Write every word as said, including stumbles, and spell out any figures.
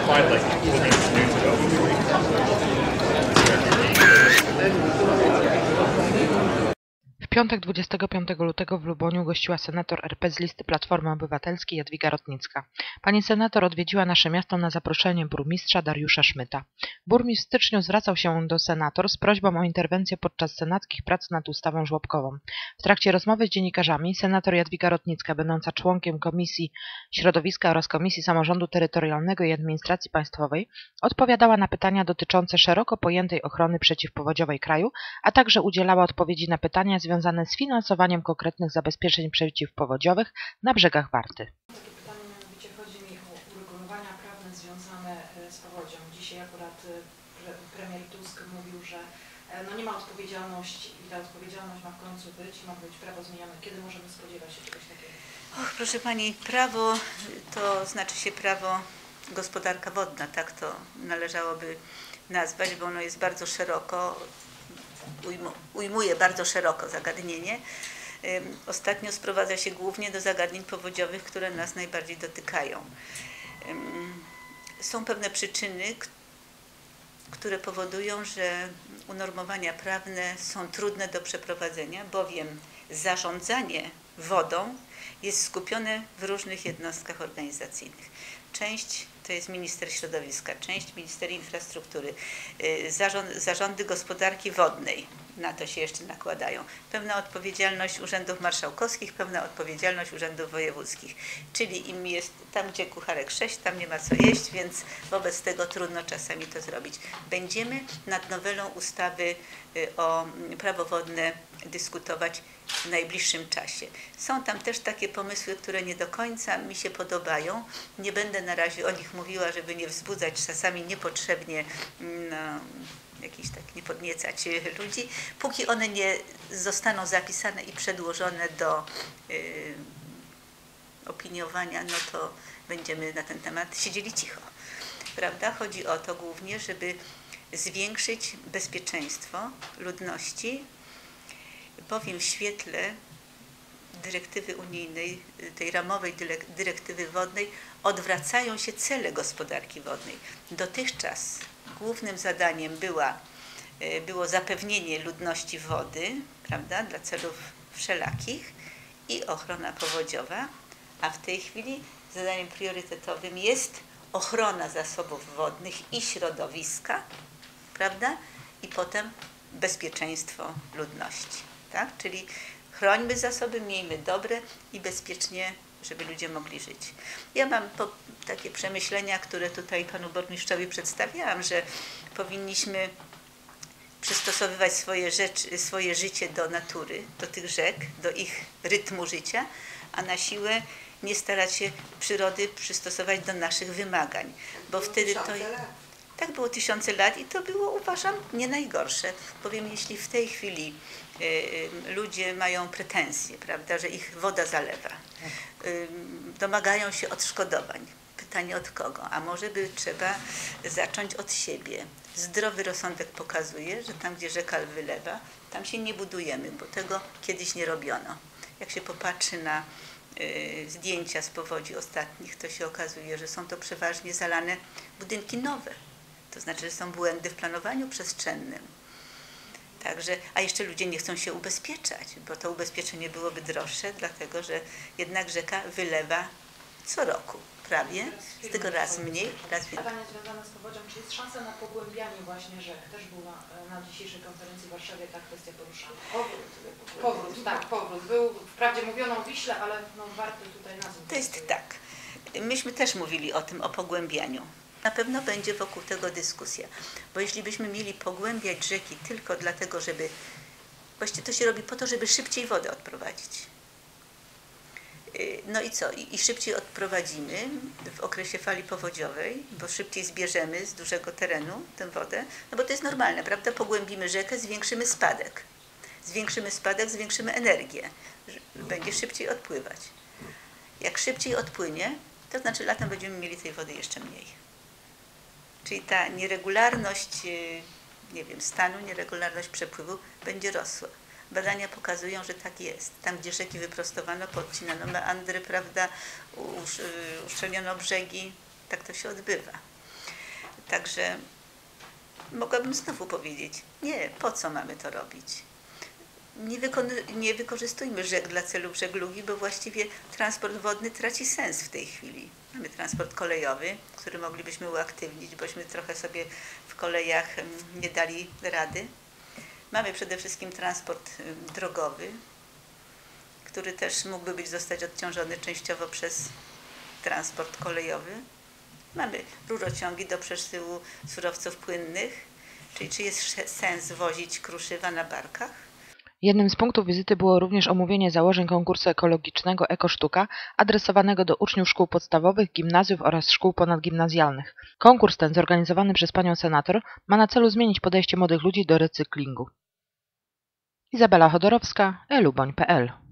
applied like four minutes ago. W piątek dwudziestego piątego lutego w Luboniu gościła senator R P z listy Platformy Obywatelskiej Jadwiga Rotnicka. Pani senator odwiedziła nasze miasto na zaproszenie burmistrza Dariusza Szmyta. Burmistrz w styczniu zwracał się do senator z prośbą o interwencję podczas senackich prac nad ustawą żłobkową. W trakcie rozmowy z dziennikarzami senator Jadwiga Rotnicka, będąca członkiem Komisji Środowiska oraz Komisji Samorządu Terytorialnego i Administracji Państwowej, odpowiadała na pytania dotyczące szeroko pojętej ochrony przeciwpowodziowej kraju, a także udzielała odpowiedzi na pytania związane z finansowaniem konkretnych zabezpieczeń przeciwpowodziowych na brzegach Warty. Takie pytanie, mianowicie chodzi mi o uregulowania prawne związane z powodzią. Dzisiaj akurat premier Tusk mówił, że no nie ma odpowiedzialności i ta odpowiedzialność ma w końcu być i ma być prawo zmienione. Kiedy możemy spodziewać się czegoś takiego? Och, proszę Pani, prawo to znaczy się prawo gospodarka wodna, tak to należałoby nazwać, bo ono jest bardzo szeroko, ujmuje bardzo szeroko zagadnienie. Ostatnio sprowadza się głównie do zagadnień powodziowych, które nas najbardziej dotykają. Są pewne przyczyny, które powodują, że unormowania prawne są trudne do przeprowadzenia, bowiem zarządzanie wodą jest skupione w różnych jednostkach organizacyjnych. Część to jest minister środowiska, część minister infrastruktury, zarząd, zarządy gospodarki wodnej, na to się jeszcze nakładają. Pewna odpowiedzialność urzędów marszałkowskich, pewna odpowiedzialność urzędów wojewódzkich. Czyli im jest tam, gdzie kucharek sześć, tam nie ma co jeść, więc wobec tego trudno czasami to zrobić. Będziemy nad nowelą ustawy o prawo wodne dyskutować w najbliższym czasie. Są tam też takie pomysły, które nie do końca mi się podobają. Nie będę na razie o nich mówiła, żeby nie wzbudzać czasami niepotrzebnie, no, jakiś tak nie podniecać ludzi. Póki one nie zostaną zapisane i przedłożone do y, opiniowania, no to będziemy na ten temat siedzieli cicho. Prawda? Chodzi o to głównie, żeby zwiększyć bezpieczeństwo ludności, bowiem w świetle dyrektywy unijnej, tej ramowej dyrektywy wodnej, odwracają się cele gospodarki wodnej. Dotychczas głównym zadaniem była, było zapewnienie ludności wody, prawda, dla celów wszelakich i ochrona powodziowa, a w tej chwili zadaniem priorytetowym jest ochrona zasobów wodnych i środowiska, prawda, i potem bezpieczeństwo ludności. Tak? Czyli chrońmy zasoby, miejmy dobre i bezpiecznie, żeby ludzie mogli żyć. Ja mam po, takie przemyślenia, które tutaj panu burmistrzowi przedstawiałam, że powinniśmy przystosowywać swoje, rzeczy, swoje życie do natury, do tych rzek, do ich rytmu życia, a na siłę nie starać się przyrody przystosować do naszych wymagań, bo wtedy to... Tak było tysiące lat i to było, uważam, nie najgorsze, bowiem jeśli w tej chwili y, y, ludzie mają pretensje, prawda, że ich woda zalewa, y, domagają się odszkodowań. Pytanie od kogo? A może by trzeba zacząć od siebie. Zdrowy rozsądek pokazuje, że tam, gdzie rzeka wylewa, tam się nie budujemy, bo tego kiedyś nie robiono. Jak się popatrzy na y, zdjęcia z powodzi ostatnich, to się okazuje, że są to przeważnie zalane budynki nowe. To znaczy, że są błędy w planowaniu przestrzennym. Także, a jeszcze ludzie nie chcą się ubezpieczać, bo to ubezpieczenie byłoby droższe, dlatego że jednak rzeka wylewa co roku prawie, z tego raz mniej, raz więcej. Pytanie związane z powodzią, czy jest szansa na pogłębianie właśnie rzek? Też była na dzisiejszej konferencji w Warszawie ta kwestia poruszana. Powrót. Powrót, tak, powrót. Był, wprawdzie mówiono o Wiśle, ale no, warto tutaj nazwy. To jest tak. Myśmy też mówili o tym, o pogłębianiu. Na pewno będzie wokół tego dyskusja, bo jeśli byśmy mieli pogłębiać rzeki tylko dlatego, żeby, właściwie to się robi po to, żeby szybciej wodę odprowadzić. No i co? I szybciej odprowadzimy w okresie fali powodziowej, bo szybciej zbierzemy z dużego terenu tę wodę, no bo to jest normalne, prawda? Pogłębimy rzekę, zwiększymy spadek. Zwiększymy spadek, zwiększymy energię. Będzie szybciej odpływać. Jak szybciej odpłynie, to znaczy latem będziemy mieli tej wody jeszcze mniej. Czyli ta nieregularność, nie wiem, stanu, nieregularność przepływu będzie rosła. Badania pokazują, że tak jest. Tam, gdzie rzeki wyprostowano, podcinano meandry, prawda, uszczelniono brzegi, tak to się odbywa. Także mogłabym znowu powiedzieć, nie, po co mamy to robić? Nie, nie wykorzystujmy rzek dla celów żeglugi, bo właściwie transport wodny traci sens w tej chwili. Mamy transport kolejowy, który moglibyśmy uaktywnić, bośmy trochę sobie w kolejach nie dali rady. Mamy przede wszystkim transport drogowy, który też mógłby być zostać odciążony częściowo przez transport kolejowy. Mamy rurociągi do przesyłu surowców płynnych, czyli czy jest sens wozić kruszywa na barkach? Jednym z punktów wizyty było również omówienie założeń konkursu ekologicznego Ekosztuka, adresowanego do uczniów szkół podstawowych, gimnazjów oraz szkół ponadgimnazjalnych. Konkurs ten, zorganizowany przez panią senator, ma na celu zmienić podejście młodych ludzi do recyklingu. Izabela Chodorowska, eluboń kropka pe el